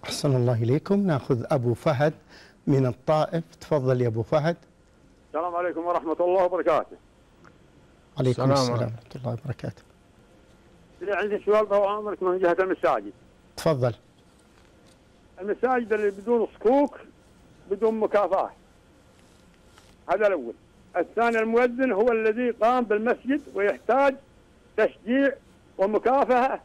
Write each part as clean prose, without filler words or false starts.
أحسن الله إليكم. نأخذ أبو فهد من الطائف. تفضل يا أبو فهد. السلام عليكم ورحمة الله وبركاته. عليكم السلام ورحمة الله وبركاته. عندي سؤال بأوامرك من جهة المساجد. تفضل. المساجد اللي بدون صكوك بدون مكافأة، هذا الأول. الثاني المؤذن هو الذي قام بالمسجد ويحتاج تشجيع ومكافأة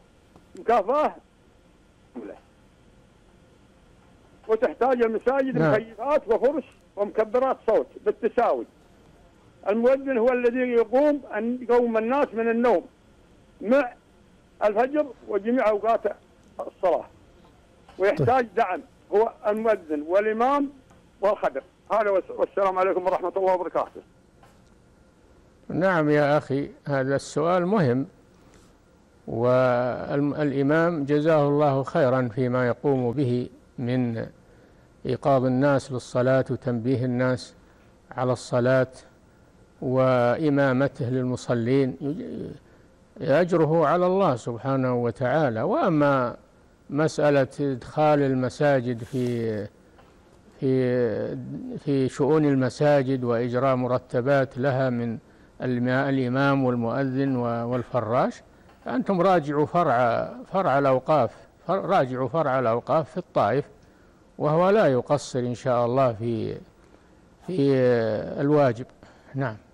وتحتاج المساجد مكيفات وفرش ومكبرات صوت بالتساوي. المؤذن هو الذي يقوم الناس من النوم مع الفجر وجميع أوقات الصلاة، ويحتاج دعم هو المؤذن والإمام والخدم. هذا والسلام عليكم ورحمة الله وبركاته. نعم يا أخي، هذا السؤال مهم، والإمام جزاه الله خيرا فيما يقوم به من إيقاظ الناس للصلاة وتنبيه الناس على الصلاة وإمامته للمصلين، أجره على الله سبحانه وتعالى. وأما مسألة إدخال المساجد في شؤون المساجد وإجراء مرتبات لها من الإمام والمؤذن والفراش، أنتم راجعوا فرع الأوقاف، راجعوا فرع الأوقاف في الطائف، وهو لا يقصر إن شاء الله في الواجب. نعم.